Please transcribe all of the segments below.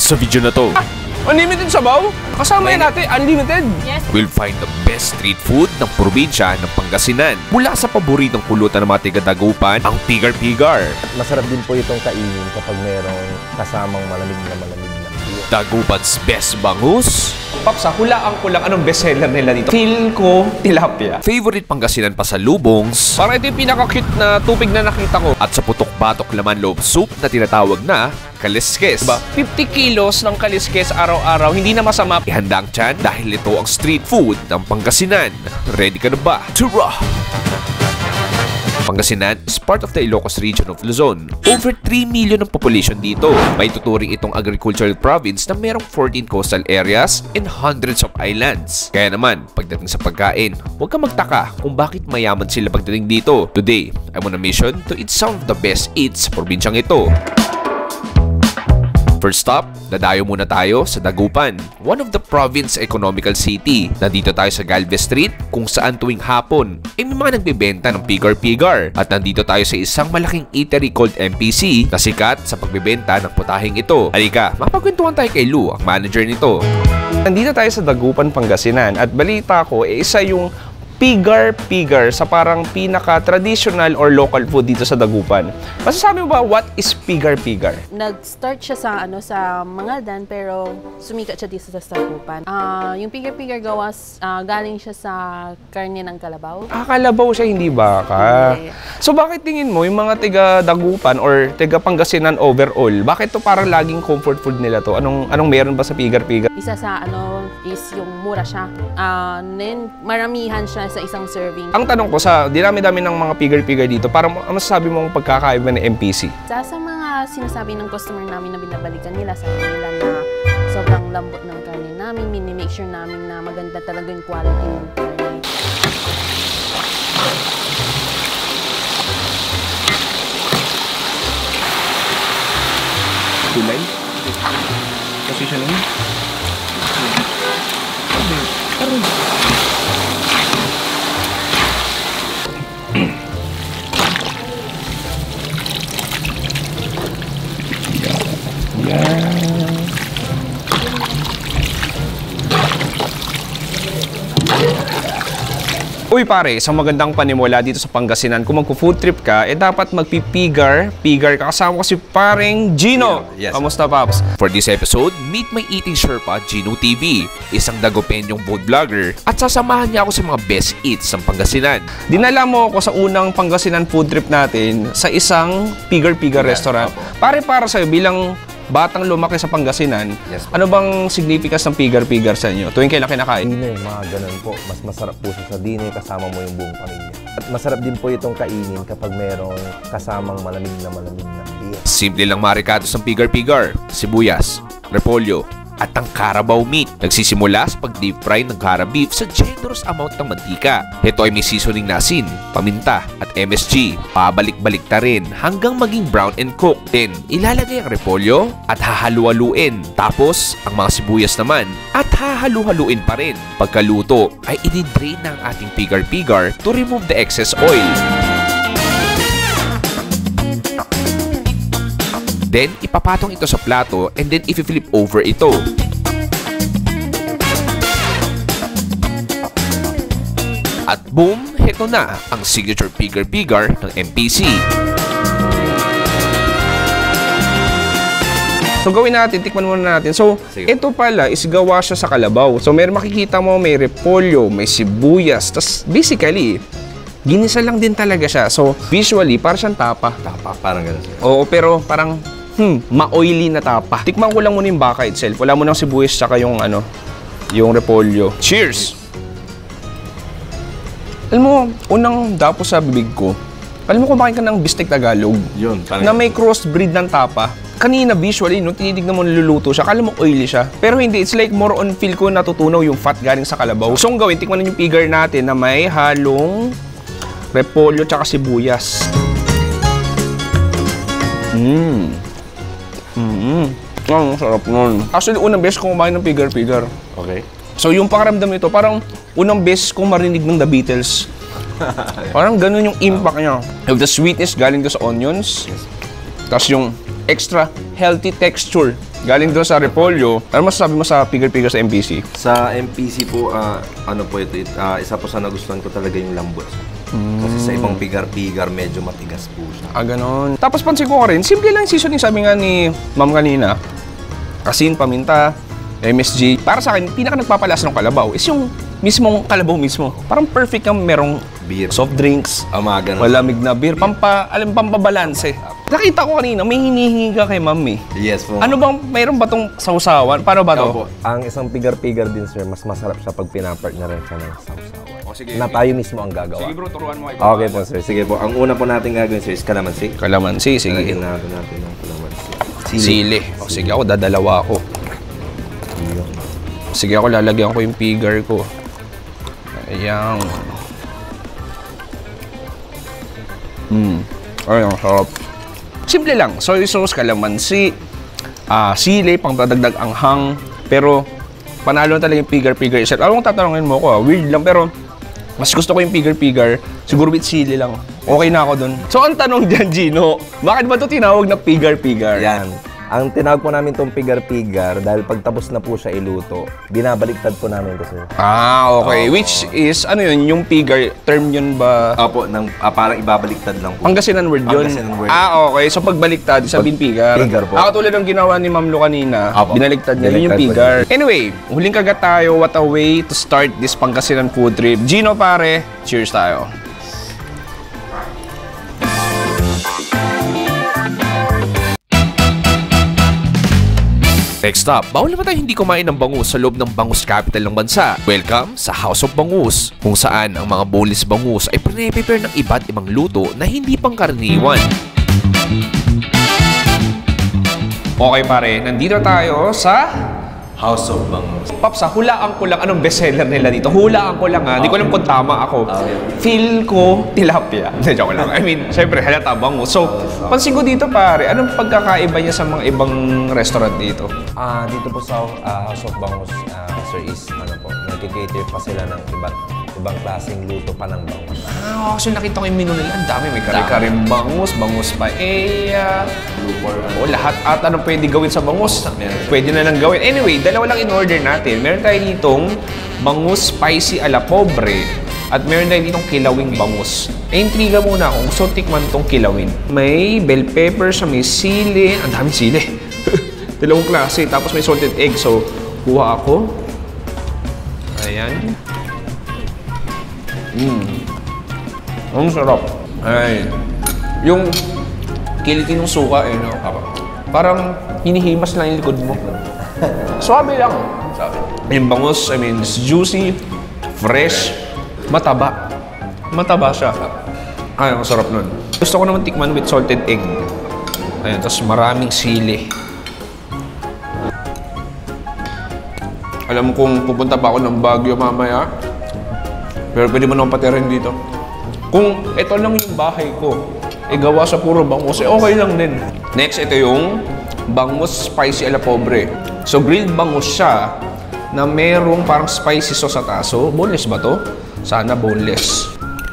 Sa video na to, Unlimited sabaw? Kasama yan natin, unlimited. Yes. we'll find the best street food ng probinsya ng Pangasinan. Mula sa paboritong pulutan ng mga tiga-Dagupan, ang pigar-pigar. Masarap din po itong kainin kapag merong kasamang malamig na beer. Dagupan's best bangus. Paps, hulaan ko lang anong bestseller nila dito. Feel ko, tilapia. Favorite Pangasinan pasalubongs. Parang ito yung pinaka-cute na tubig na nakita ko. At sa putok-batok laman loob soup na tinatawag na kaliskes. Diba? 50 kilos ng kaliskes araw-araw, hindi na masama. Ihanda ang tiyan dahil ito ang street food ng Pangasinan. Ready ka na ba? Tara! Pangasinan is part of the Ilocos region of Luzon. Over 3 million ang population dito. May tuturing itong agricultural province na merong 14 coastal areas and hundreds of islands. Kaya naman, pagdating sa pagkain, huwag kang magtaka kung bakit mayaman sila pagdating dito. Today, I'm on a mission to eat some of the best eats sa probinsyang ito. First stop, dadayo muna tayo sa Dagupan, one of the province economical city. Nandito tayo sa Galvez Street kung saan tuwing hapon ay may mga nagbebenta ng pigar-pigar. At nandito tayo sa isang malaking eatery called MPC na sikat sa pagbebenta ng putahing ito. Halika, mapagkwentuhan tayo kay Lou, ang manager nito. Nandito tayo sa Dagupan, Pangasinan at balita ko, isa yung pigar-pigar sa parang pinaka-traditional or local food dito sa Dagupan. Masasabi mo ba what is pigar-pigar? Nag-start siya sa sa Mangaldan pero sumikat siya dito sa Dagupan. Yung pigar-pigar gawas galing siya sa karne ng kalabaw. Kalabaw siya, hindi baka. Hindi. So bakit tingin mo yung mga taga-Dagupan or taga-Pangasinan overall, bakit to parang laging comfort food nila to? Anong meron ba sa pigar-pigar? Isa sa is yung mura siya. Then maramihan siya sa isang serving. Ang tanong ko sa dinami-dami ng mga pigar-pigar dito, parang masasabi mo ang pagkakaiba ng MPC? Sa mga sinasabi ng customer namin na binabalikan nila, sabi nila na sobrang lambot ng karne namin, mini-make sure namin na maganda talaga yung quality ng karne. Kulay? Positioning? Uy pare, isang magandang panimula dito sa Pangasinan. Kung magpo-food trip ka, dapat magpipigar ka. Kasama ko si pareng Gino. Yes. Kamusta, Paps? For this episode, meet my eating Sherpa, Gino TV, isang Dagupenyong food vlogger, at sasamahan niya ako sa mga best eats ng Pangasinan. Dinala mo ako sa unang Pangasinan food trip natin sa isang pigar-pigar restaurant. Pare, para sa'yo, bilang batang lumaki sa Pangasinan, Yes, ano bang significance ng pigar-pigar sa inyo? Tuwing kailan kinakain? Dine, mga ganun po. Mas masarap po siya sa dine, kasama mo yung buong pamilya. At masarap din po itong kainin kapag merong kasamang malamig na beer. Simple lang marikados ng pigar-pigar, sibuyas, repolyo, at ang Carabao meat. Nagsisimula sa pag-deep fry ng Cara beef sa generous amount ng mantika. Ito ay may seasoning na asin, paminta, at MSG. Pabalik-balik ta rin hanggang maging brown and cooked. Then, ilalagay ang repolyo at hahalu-haluin. Tapos, ang mga sibuyas naman at hahalu-haluin pa rin. Pagkaluto, ay i-drain na ang ating pigar-pigar to remove the excess oil. Then, ipapatong ito sa plato and then i-flip over ito. At boom, heto na ang signature pigar-pigar ng MPC. So gawin natin, tikman muna natin. So, Sige. ito pala is gawa siya sa kalabaw. So, makikita mo may repolyo, may sibuyas. Tapos, basically, ginisa lang din talaga siya. So, visually, parang siyang tapa. Tapa, parang ganun. Oo, pero parang, ma-oily na tapa. Tikman ko lang muna yung baka itself. Wala mo ng sibuyas tsaka yung yung repolyo. Cheers! Alam mo, unang dapo sa bibig ko, alam mo kumain ka ng bistek Tagalog Yun, parang na may crossbreed ng tapa. Kanina visually, no, tinitignan mo niluluto siya, kala mo oily siya. Pero hindi, it's like more on feel ko natutunaw yung fat galing sa kalabaw. So, ang gawin, tikman yung pigar natin na may halong repolyo tsaka sibuyas. Ang sarap nun. Actually, unang beses kong kumain ng pigar-pigar. Okay. So, yung pakaramdam nito, parang unang beses kong marinig ng The Beatles. Parang ganun yung impact niya. The sweetness galing ko sa onions. Tapos yung extra healthy texture Galing doon sa Repolyo. Ano masasabi mo sa pigar-pigar sa MPC? Sa MPC po, ano po ito, isa po sa nagustuhan ko talaga yung lambot. Kasi sa ibang pigar-pigar, medyo matigas po siya. Ganon. Tapos pansin ko rin, simple lang yung seasoning, sabi nga ni ma'am kanina. Asin, paminta, MSG. Para sa akin, pinaka nagpapalas ng kalabaw is yung mismong kalabaw mismo. Parang perfect yung merong Beer. soft drinks, Ganun. malamig na beer, pampabalanse. Nakita ko kanina, may hinihingi ka kay ma'am eh. Yes po. Ano bang, mayroon ba tong sausawan? Paano ba to? Opo. Ang isang pigar-pigar din, sir, mas masarap siya pag pinapartner siya ng sausawan. O, sige. Na tayo mismo ang gagawa. Sige bro, turuan mo. Okay po, sir. Sige po. Ang una po natin gagawin, sir, is kalamansi. Kalamansi, sige. Lagyan natin ng kalamansi. Sili. O, sige ako, dadalawa ako. Sige ako, lalagyan ko yung pigar ko. Ayan. Ayun, sarap. Simple lang. Soy sauce, kalamansi, sili, pang dadagdag anghang. Pero, panalo na talaga yung pigar-pigar. Alam mo, tatanungin mo ko, weird lang. Pero, mas gusto ko yung pigar-pigar. Siguro with sili lang. Okay na ako dun. So, ang tanong dyan, Gino, bakit ba ito tinawag na pigar-pigar? Yan. Ang tinawag po namin itong pigar-pigar dahil pag tapos na po siya iluto, binabaliktad po namin ito, sir. Okay. Which is, ano yun, yung pigar, term yun ba? Opo, parang ibabaliktad lang po. Pangasinan word yun? Pangasinan word. Okay. So, pag baliktad, sabihin pigar. Pigar po. Tulad ng ginawa ni Ma'am Lu kanina, Opo. binaliktad niya yun yung pigar. Anyway, huling kagat tayo. What a way to start this Pangasinan food trip. Gino, pare, cheers tayo. Next up, bawal naman tayo hindi kumain ng bangus sa loob ng bangus capital ng bansa. Welcome sa House of Bangus, kung saan ang mga boneless bangus ay pre-prepare ng iba't ibang luto na hindi pangkaraniwan. Okay pare, nandito tayo sa House of Bangus. Paps, hulaan ko lang anong bestseller nila dito. Hulaan ko lang ha. Hindi ko alam kung tama ako. Feel ko tilapia. Hindi, joke lang. I mean, syempre, halata bangus. So, pansin ko dito pare, anong pagkakaiba niya sa mga ibang restaurant dito? Dito po sa House of Bangus, sir, is nag-cater pa sila ng ibang klaseng luto pa ng bangus. Kasi nakita ko yung menu nila. Ang dami. May kare-kareng bangus, bangus paella. Lahat at anong pwede gawin sa bangus. Pwede na lang gawin. Anyway, dalawa lang in-order natin. Meron tayo ditong bangus spicy a la pobre at meron tayo ditong kilawing bangus. Intriga muna ako. Gusto tikman tong kilawin. May bell pepper, may sili. Ang daming sili. Dalawang klase. Tapos may salted egg. So, kuha ako. Ayan. Ang sarap. Ay. Yung kiliti ng suka, no? Parang hinihimas lang yung likod mo. Suabe lang. Yung bangus, I mean, it's juicy, fresh, mataba. Mataba siya. Ay, ang sarap nun. Gusto ko naman tikman with salted egg. Ayan, tapos maraming sili. Alam mo kung pupunta pa ako ng Baguio mamaya, pero pwede mo naman patirin dito. Kung ito lang yung bahay ko, gawa sa puro bangus, okay lang din. Next, ito yung bangus spicy a la pobre. So, grilled bangus siya na merong parang spicy sauce sa taas. So, boneless ba to? Sana boneless.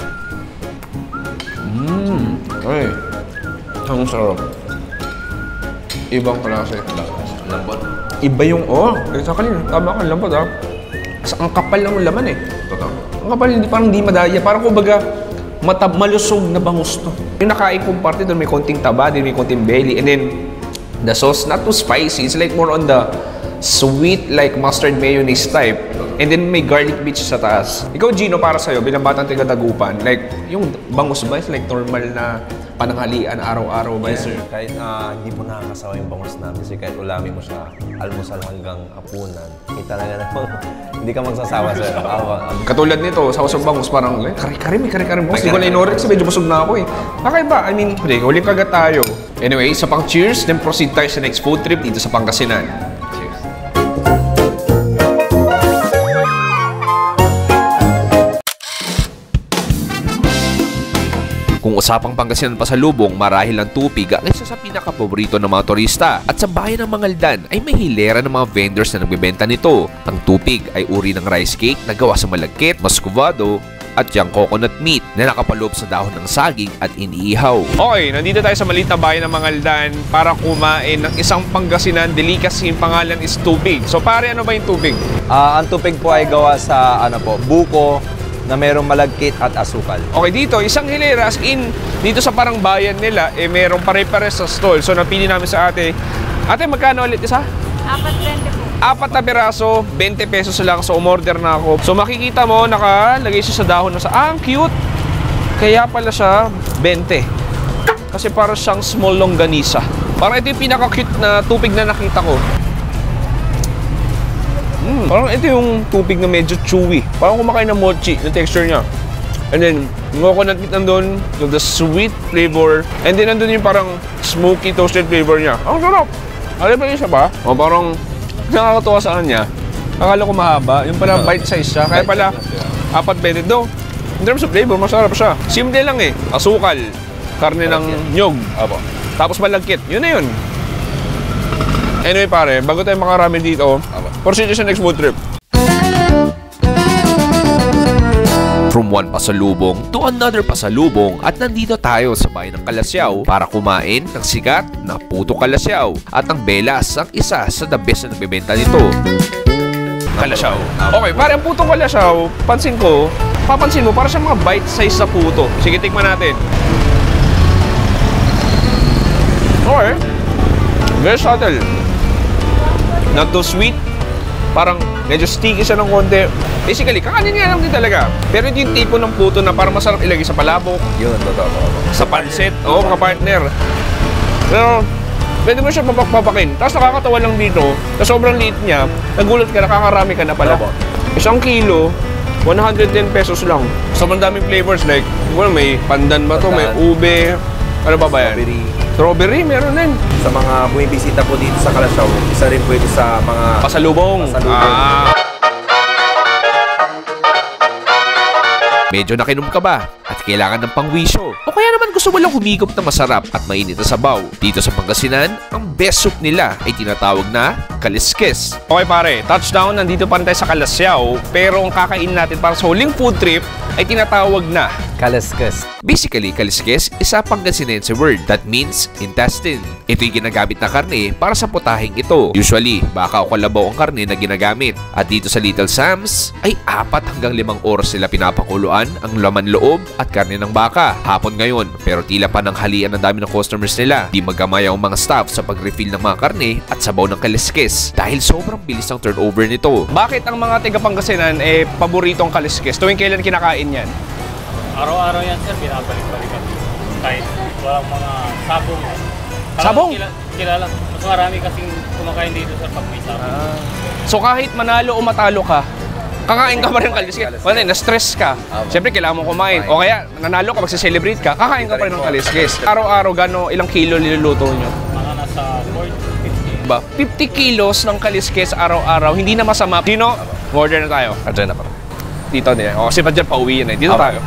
Ay, ang sarap. Ibang klase. Lambot. Iba yung, sa kanina, tama ka, lambot ha. Ang kapal lang ng laman eh. Totoo. Ang kapal, parang hindi madaya. Parang kumbaga, malusog na bangus to. Yung nakain kong parte doon, may konting taba, din may konting belly. And then, the sauce, not too spicy. It's like more on the sweet, like mustard mayonnaise type. And then, may garlic bits sa taas. Ikaw, Gino, para sa'yo, bilang batang taga-Dagupan, like, yung bangus ba is like normal na pananghalian, araw-araw ba? Yes, sir. Kahit hindi mo nakakasawa yung bangus namin, kasi kahit ulamin mo siya, almusal hanggang hapunan, talaga namang hindi ka magsasawa, sir. Katulad nito, sa usap bangus, parang, kare-kare, may kare-kare bangus. Hindi ko na in-order kasi medyo busog na ako eh. Kakaiba, I mean, huling kagat tayo. Anyway, sa pang cheers, then proceed tayo sa next food trip dito sa Pangasinan. Cheers. Kung usapang Pangasinan pasalubong, marahil ang tupig ang isa sa pinakapaborito ng mga turista. At sa bayan ng Mangaldan ay may hilera ng mga vendors na nagbebenta nito. Ang tupig ay uri ng rice cake na gawa sa malagkit, muscovado, at yung coconut meat na nakapaloob sa dahon ng saging at iniihaw. Okay, nandito tayo sa maliit na bayan ng Mangaldan para kumain ng isang Pangasinan delicacy. Yung pangalan is tubig. So pare, ano ba yung tubig? Ang tupig po ay gawa sa buko na merong malagkit at asukal. Okay, dito, isang hilera, as in, dito sa parang bayan nila, merong pare-pares sa stall. So, napili namin sa ate. Ate, magkano ulit isa? 4.20 po. 4 na piraso, 20 pesos lang. So, umorder na ako. So, makikita mo, nakalagay siya sa dahon. Ang cute! Kaya pala siya 20. Kasi parang siyang small longganisa. Parang ito yung pinaka-cute na tubig na nakita ko. Parang ito yung tubig na medyo chewy. Parang kumakain ng mochi, na texture niya. And then, yung coconut meat nandun, the sweet flavor. And then, nandun yung parang smoky toasted flavor niya. Ang sarap! Alam ba yung isa ba? O parang nakakatuwa sa kanya. Akala ko mahaba. Yung pala bite size siya. Kaya pala, 4.20 do. In terms of flavor, masarap siya. Simple lang eh. Asukal, karne ng nyog. Tapos malagkit. Yun na yun. Anyway pare, bago tayo makarami dito, proceed sa next food trip. From one pasalubong to another pasalubong at nandito tayo sa bayan ng Kalasyaw para kumain ng sikat na puto Kalasyaw at ang Belas ang isa sa the best na nagbebenta nito. Kalasyaw. Okay, pare, ang putong Kalasyaw, papansin mo, para siyang mga bite size sa puto. Sige, tikman natin. Okay. Very subtle. Not too sweet. Parang medyo sticky siya ng konti. Basically, kakanin niya lang din talaga. Pero ito yung tipo ng puto na parang masarap ilagay sa palabok. Yun, totoo. Sa pansit. Oo, mga partner. Pero, pwede mo siya papakin. Tapos nakakatawa lang dito, na sobrang liit niya, nagulat ka, nakakarami ka na pala. Isang kilo, 110 pesos lang. Sobrang daming flavors like, well, may pandan ba to, may ube, ano pa ba yan? Strawberry, meron din. Sa mga bumibisita po dito sa Kalasyaw, isa rin po ito sa mga Pasalubong. Medyo nakinom ka ba at kailangan ng pangwisyo? O kaya naman gusto mo lang humigop na masarap at mainit na sabaw? Dito sa Pangasinan, ang best soup nila ay tinatawag na kaliskes. Okay pare, touchdown, nandito pa rin tayo sa Kalasyaw, pero ang kakain natin para sa huling food trip ay tinatawag na kaliskes. Basically, kaliskes is a Pangasinense word that means intestine. Ito yung ginagamit na karne para sa putahing ito. Usually, baka o kalabaw ang karne na ginagamit. At dito sa Little Sam's, ay 4 hanggang 5 oras sila pinapakuluan ang laman loob at karne ng baka. Hapon ngayon, pero tila pa ng halian ng dami ng customers nila. Di magamay ang mga staff sa pag-refill ng mga karne at sabaw ng kaliskes dahil sobrang bilis ng turnover nito. Bakit ang mga taga Pangasinan paboritong kaliskes? Tuwing kailan kinakain yan? Araw-araw yan, sir, binabalik-balikan. Kahit walang mga sabong. Sabong? Kilala. Mas marami kasing kumakain dito, sir, pag may sabong. So kahit manalo o matalo ka, kakain ka pa rin ng kaliskes. Wala, na-stress ka. Siyempre, kailangan mo kumain. O kaya, nanalo ka, magse-celebrate ka, kakain ka pa rin ng kaliskes. Araw-araw, ilang kilo niluluto nyo? Mga nasa 40, 50. Ba, 50 kilos ng kaliskes araw-araw, hindi na masama. Dino, order na tayo. Adyan na pa. Dito niya. O, kasi pa dyan, pauwi yan eh. Dito tayo.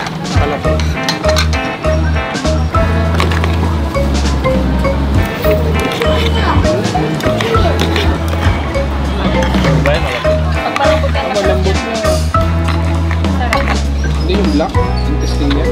Malambot na. Hindi yung black. Interesting yan.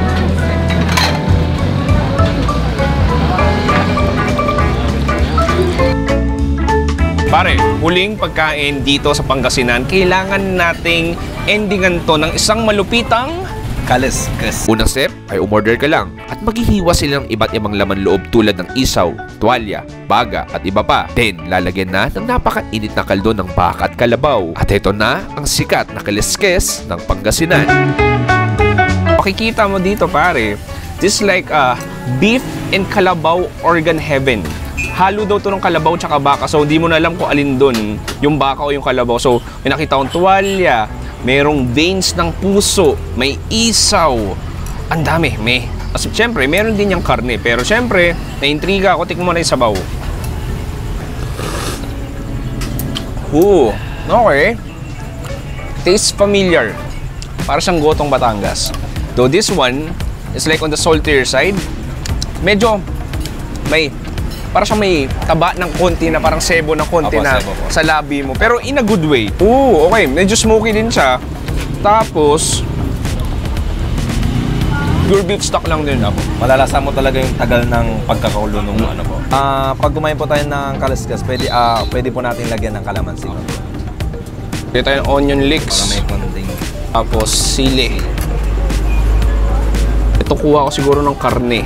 Pare, huling pagkain dito sa Pangasinan, kailangan nating endingan to ng isang malupitang Kaliskes. Unang step ay umorder ka lang at maghihiwa sila ng iba't ibang laman loob tulad ng isaw, tuwalya, baga at iba pa. Then, lalagyan na ng napakainit na kaldo ng baka at kalabaw. At ito na ang sikat na kaliskes ng Pangasinan. Makikita mo dito pare, this is like a beef and kalabaw organ heaven. Halo daw to ng kalabaw tsaka baka, so hindi mo na alam kung alin dun, yung baka o yung kalabaw. So, may nakita akong tuwalya, merong veins ng puso, may isaw. Ang dami, may. Kasi syempre, meron din yung karne. Pero syempre, na-intriga ako. Tikman mo na yung sabaw. Okay. Tastes familiar. Para siyang gotong Batangas. Though this one is like on the saltier side. Medyo may, para siyang may taba ng konti na parang sebo ng konti na sa labi mo. Pero in a good way. Okay. Medyo smoky din siya. Tapos, Pure beef stock lang din. Malalasa mo talaga yung tagal ng pagkakakulo nung ano po. Pag kumain po tayo ng kalaskas, pwede po natin lagyan ng kalamansi. Dito tayo ng onion Para leeks. may konting... Tapos sili. Ito kuha ko siguro ng karne.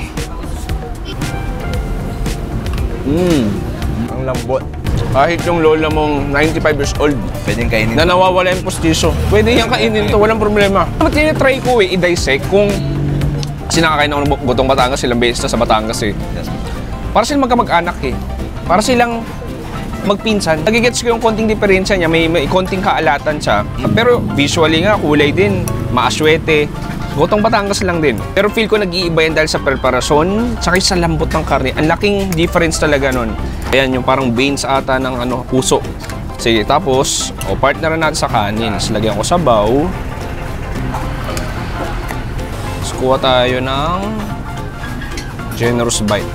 Ang lambot. Kahit yung lola mong 95 years old Pwedeng kainin. na nawawala yung postiso, pwede yung kainin to, walang problema. Tinitry ko i-dissect kung sinakakain ako ng Gutong Batangas, ilang beses na sa Batangas eh. Yes. Para silang magkamag-anak eh. Para silang magpinsan. Nagigets ko yung konting diferensya niya, may konting kaalatan siya. Pero visually nga, kulay din, maaswete. Gutong Batangas lang din. Pero feel ko nag-iiba yan dahil sa preparasyon, saka sa lambot ng karne. Ang laking difference talaga nun. Ayan, yung parang veins ata ng puso. Sige, tapos, partner na natin sa kanin. Tapos lagyan ko sabaw. Tapos kuha tayo ng generous bite.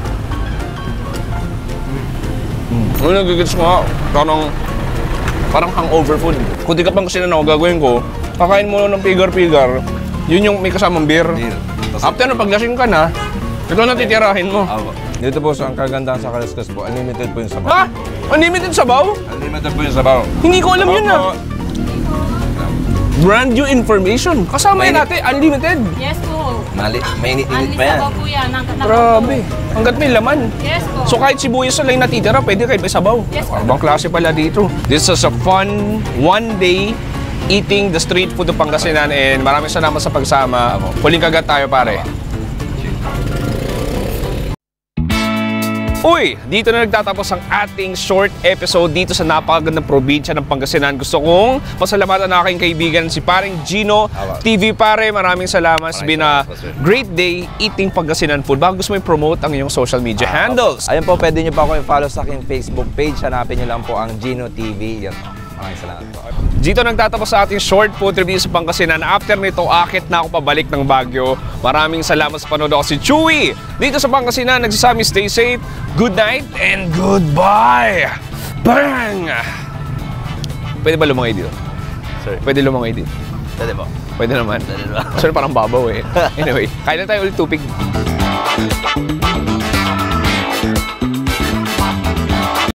Ano nagigits ko nga, parang hangover food. Kung di ka pang kasi na gagawin ko, kakain mo ng pigar-pigar, yun yung may kasamang beer. After na paglasing ka na, ito na titirahin mo. Dito po, ang kagandahan sa kalaskas po, unlimited po yung sabaw. Ha? Unlimited sabaw? Unlimited po yung sabaw. Hindi ko alam yun ah. Brand new information. Kasama yan natin, unlimited. Yes po. Mainit-init Unli pa yan. sabaw po yan. Grabe. Hanggat may laman. Yes po. So kahit sibuyas na lang natitira, pwede kahit may sabaw. Yes, po. Ibang klase pala dito. This is a fun one day eating the street food of Pangasinan and maraming salamat sa pagsama. Huling kagat tayo pare. Uy! Dito na nagtatapos ang ating short episode dito sa napakagandang probinsya ng Pangasinan. Gusto kong pasalamatan ang aking kaibigan si paring Gino TV pare. Maraming salamat. It's been a great day eating Pangasinan food. Baka gusto mo i-promote ang iyong social media handles. Ayun po, pwede nyo pa ako i-follow sa aking Facebook page. Hanapin nyo lang po ang Gino TV. Yan. Maraming salamat po. Dito nagtatapos sa ating short food review sa Pangasinan. After nito, akit na ako pabalik ng Baguio. Maraming salamat sa panood. Ako si Chewy. Dito sa Pangasinan, nagsasabi stay safe, good night, and goodbye! Bang! Pwede ba lumangay dito? Sorry. Pwede lumangay dito? Pwede po. Pwede naman. Pwede ba? Sorry, parang babaw eh. Anyway, kain na tayo ulit tupig.